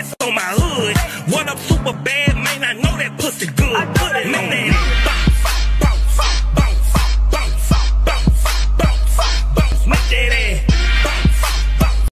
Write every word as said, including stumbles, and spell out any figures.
gas on my hood. What up, super bad, man? I know that pussy good.